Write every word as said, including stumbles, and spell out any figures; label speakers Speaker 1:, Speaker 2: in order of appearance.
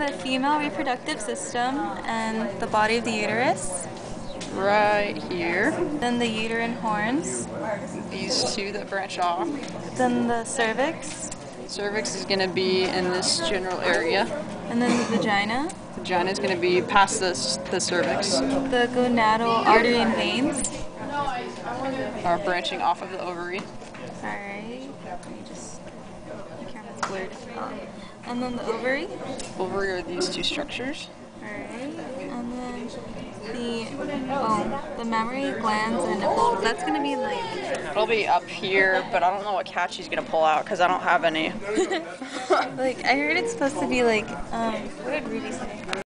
Speaker 1: the female reproductive system and the body of the uterus.
Speaker 2: Right here.
Speaker 1: Then the uterine horns.
Speaker 2: These two that branch off.
Speaker 1: Then the cervix.
Speaker 2: Cervix is going to be in this general area.
Speaker 1: And then the vagina.
Speaker 2: Vagina is going to be past this, the cervix.
Speaker 1: The gonadal artery and veins
Speaker 2: are branching off of the ovary.
Speaker 1: Alright. Let me just. The camera's blurred. And then the ovary.
Speaker 2: Ovary are these two structures.
Speaker 1: Alright. And then the oh, the mammary glands and nipples. That's gonna be like.
Speaker 2: It'll be up here, but I don't know what catch he's gonna pull out because I don't have any.
Speaker 1: Like I heard it's supposed to be like um. What did Ruby say?